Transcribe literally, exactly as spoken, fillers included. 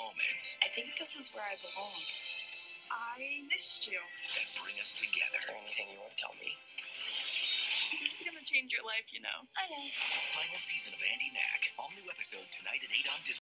moments. I think this is where I belong. I missed you. That bring us together. Is there anything you want to tell me? This is gonna change your life, you know. I know. The final season of Andy Mack. All new episode tonight at eight on Disney.